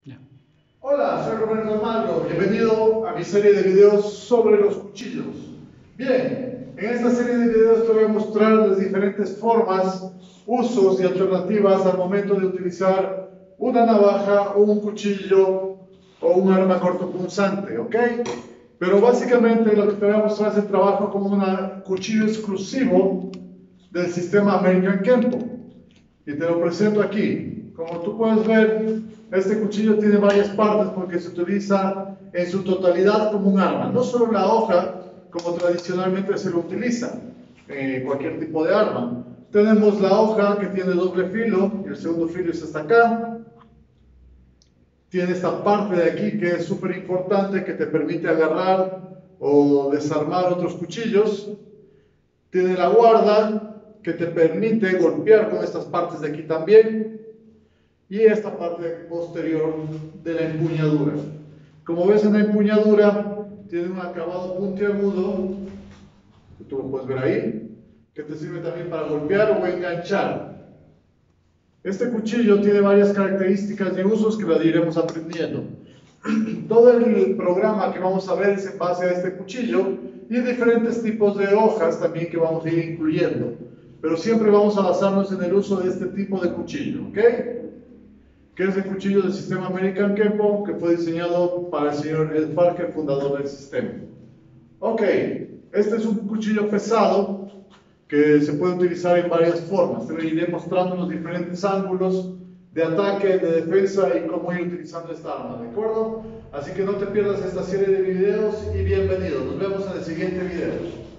Ya. Hola, soy Roberto Almagro, bienvenido a mi serie de videos sobre los cuchillos. Bien, en esta serie de videos te voy a mostrar las diferentes formas, usos y alternativas al momento de utilizar una navaja o un cuchillo o un arma cortopunzante, ¿ok? Pero básicamente lo que te voy a mostrar es el trabajo como un cuchillo exclusivo del sistema American Kempo. Y te lo presento aquí. Como tú puedes ver, este cuchillo tiene varias partes porque se utiliza en su totalidad como un arma. No solo la hoja, como tradicionalmente se lo utiliza en cualquier tipo de arma. Tenemos la hoja que tiene doble filo, y el segundo filo es hasta acá. Tiene esta parte de aquí que es súper importante, que te permite agarrar o desarmar otros cuchillos. Tiene la guarda, que te permite golpear con estas partes de aquí también. Y esta parte posterior de la empuñadura. Como ves, en la empuñadura tiene un acabado puntiagudo, que tú lo puedes ver ahí, que te sirve también para golpear o enganchar. Este cuchillo tiene varias características y usos que las iremos aprendiendo. Todo el programa que vamos a ver es en base a este cuchillo y diferentes tipos de hojas también que vamos a ir incluyendo. Pero siempre vamos a basarnos en el uso de este tipo de cuchillo, ¿ok? Que es el cuchillo del sistema American Kempo, que fue diseñado para el señor Ed Parker, fundador del sistema. Ok, este es un cuchillo pesado que se puede utilizar en varias formas. Te iré mostrando los diferentes ángulos de ataque, de defensa y cómo ir utilizando esta arma, ¿de acuerdo? Así que no te pierdas esta serie de videos y bienvenido. Nos vemos en el siguiente video.